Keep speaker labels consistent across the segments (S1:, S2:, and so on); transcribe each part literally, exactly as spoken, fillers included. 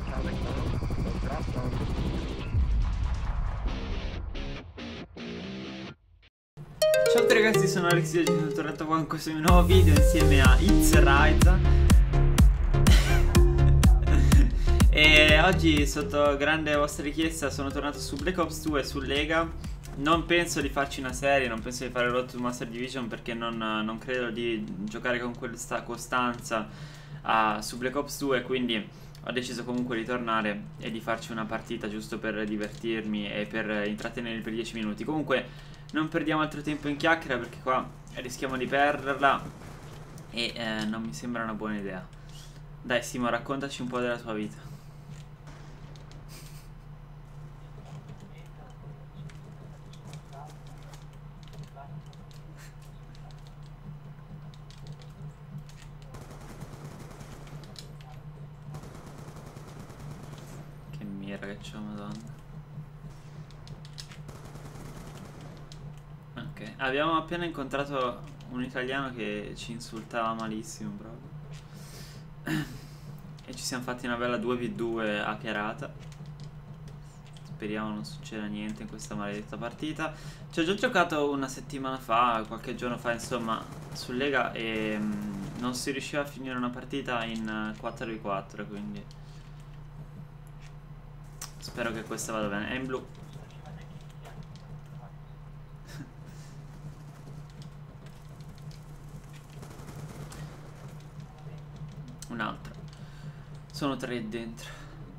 S1: Ciao a tutti ragazzi, sono Alex e oggi sono tornato qua in questo mio nuovo video insieme a It's Right. E oggi, sotto grande vostra richiesta, sono tornato su Black Ops due e su Lega. Non penso di farci una serie, non penso di fare Road to Master Division perché non, non credo di giocare con questa costanza uh, su Black Ops due, quindi ho deciso comunque di tornare e di farci una partita giusto per divertirmi e per intrattenermi per dieci minuti. Comunque non perdiamo altro tempo in chiacchiera perché qua rischiamo di perderla e eh, non mi sembra una buona idea. Dai Simo, raccontaci un po' della tua vita. Che mira che c'ho, madonna. Ok, abbiamo appena incontrato un italiano che ci insultava malissimo proprio. E ci siamo fatti una bella due vu due hackerata. Speriamo non succeda niente in questa maledetta partita. Ci ho già giocato una settimana fa, qualche giorno fa insomma, su Lega e mm, non si riusciva a finire una partita in quattro vu quattro, quindi spero che questa vada bene. È in blu. Un altro. Sono tre dentro.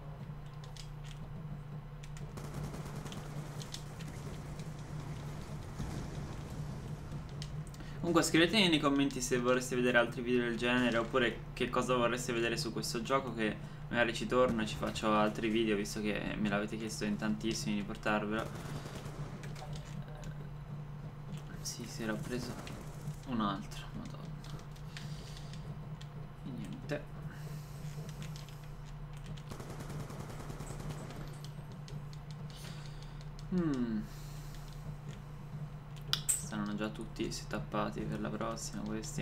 S1: Comunque scrivetemi nei commenti se vorreste vedere altri video del genere oppure che cosa vorreste vedere su questo gioco, che magari ci torno e ci faccio altri video, visto che me l'avete chiesto in tantissimi di portarvelo. Sì, sì, l'ho preso un altro, madonna. E niente. Hmm. Stanno già tutti setappati per la prossima questi.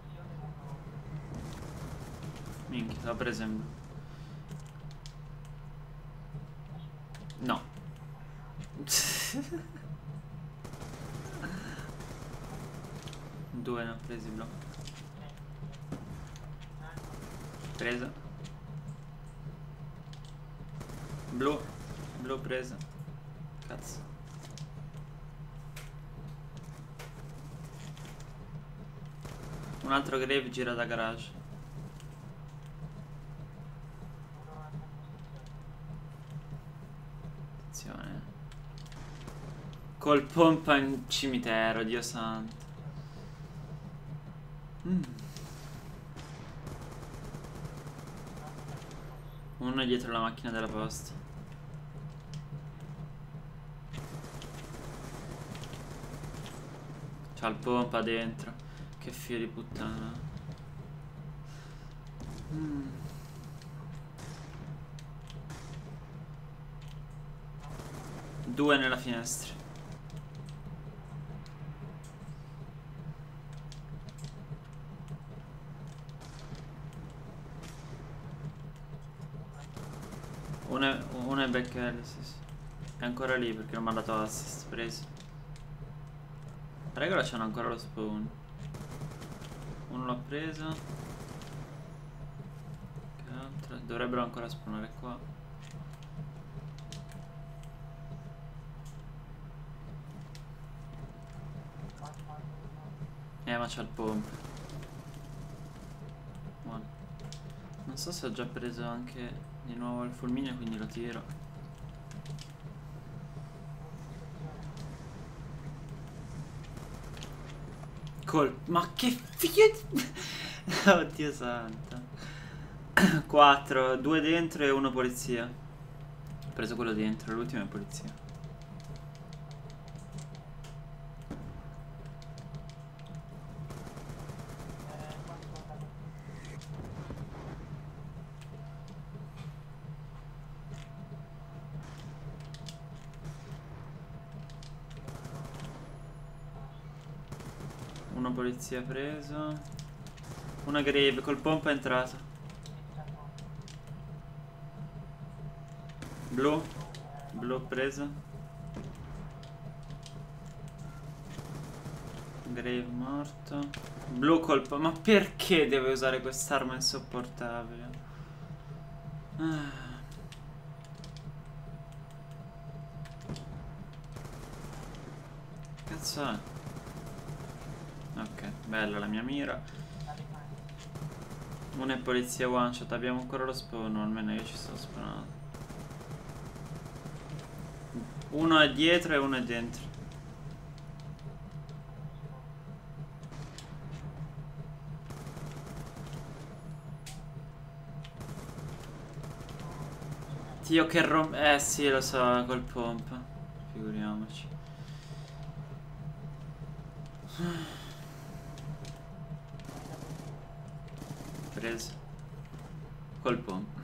S1: Minchia, l'ho preso in blu. No. Due ne ho presi blu. Preso. Blu. Blu preso. Cazzo. Un altro grave gira da garage. Attenzione. Col pompa in cimitero, Dio santo. Mm. Uno è dietro la macchina della posta. C'ha il pompa dentro. Che figlio di puttana. Mm. Due nella finestra. Uno è, uno è back alley, sì, sì. È ancora lì perché non mi ha dato assist. Preso. La regola c'hanno ancora lo spawn. Uno l'ha preso. Che altro? Dovrebbero ancora spawnare qua. Eh, ma c'ha il pomp. Buono. Non so se ho già preso anche di nuovo il fulmine, quindi lo tiro. Col... Ma che figlio di... Oddio santo. quattro, due dentro e uno polizia. Ho preso quello dentro, l'ultimo è polizia. Una polizia preso. Una grave col pompa è entrata. Blu. Blu preso. Grave morto. Blu colpo. Ma perché deve usare quest'arma insopportabile? Ah. Cazzo è? Ok, bella la mia mira. Una è polizia one shot. Abbiamo ancora lo spawn. Almeno io ci sto spawnando. Uno è dietro e uno è dentro. Dio che rom... Eh sì, lo so, col pompa. Figuriamoci. Preso. Col pompa.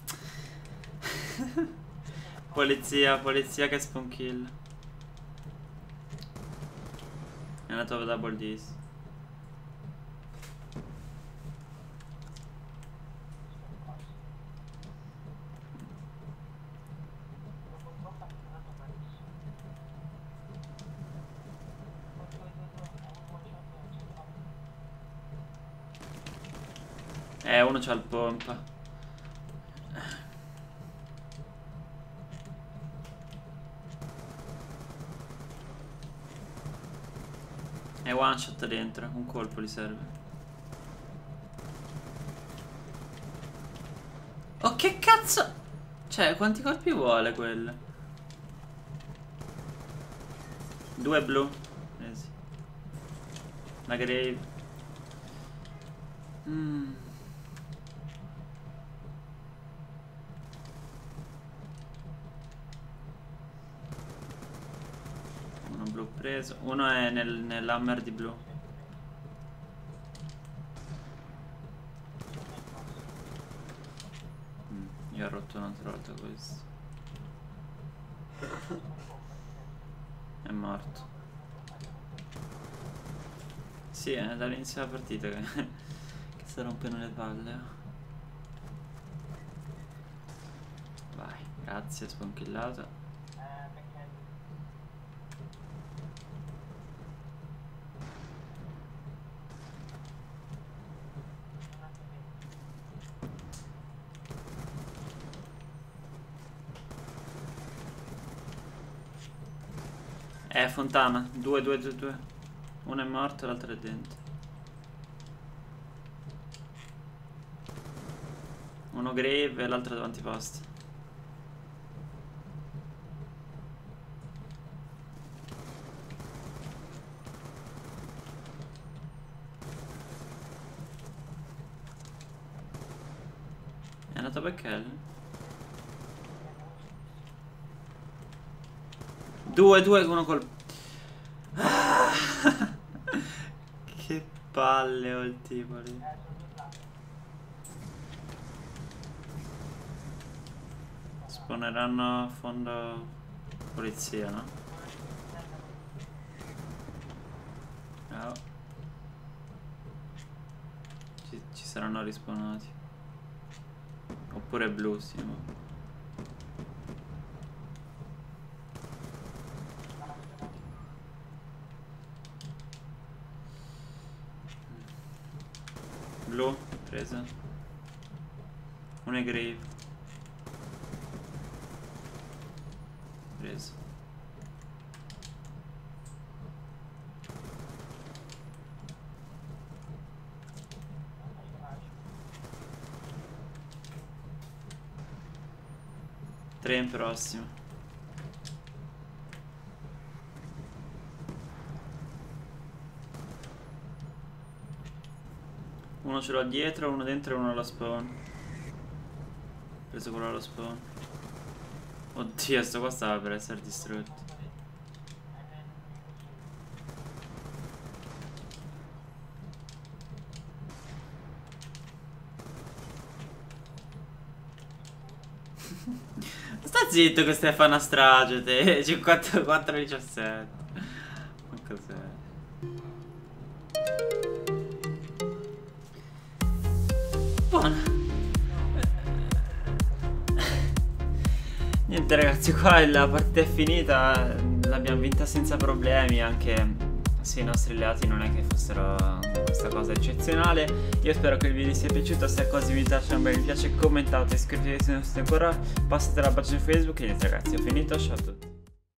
S1: Polizia, polizia che spawn kill. È andato a double dis. Eh, uno c'ha il pompa. È one shot dentro, un colpo gli serve. Oh, che cazzo! Cioè, quanti colpi vuole quello? Due blu. Eh sì. La grave. Mm. Uno blu preso. Uno è nel, nell'hammer di blu. Mm. Io ho rotto un'altra volta questo. È morto. Sì, è dall'inizio della partita che, che si rompono le palle. Vai, grazie, sponchillato. Eh, Fontana, due, due, due, due. Uno è morto e l'altro è dentro. Uno grave e l'altro davanti posto. È andato a Beckel? Due, due, uno col... Ah! Che palle ho il tipo lì. Spawneranno a fondo polizia, no? Oh. Ci, ci saranno rispawnati. Oppure blu, sì, no? Blu, presa. Uno è grave. Preso. Tre in prossimo. Uno ce l'ho dietro, uno dentro e uno allo spawn. Preso quello allo spawn. Oddio, sto qua stava per essere distrutto. Sta zitto che stai a fare una strage te. cinquantaquattro diciassette. Ma cos'è? Niente ragazzi, qua la partita è finita, l'abbiamo vinta senza problemi, anche se i nostri alleati non è che fossero questa cosa eccezionale. Io spero che il video vi sia piaciuto, se è così vi lasciate un bel mi piace, commentate, iscrivetevi se non siete ancora, passate la pagina Facebook e niente ragazzi, ho finito, ciao a tutti.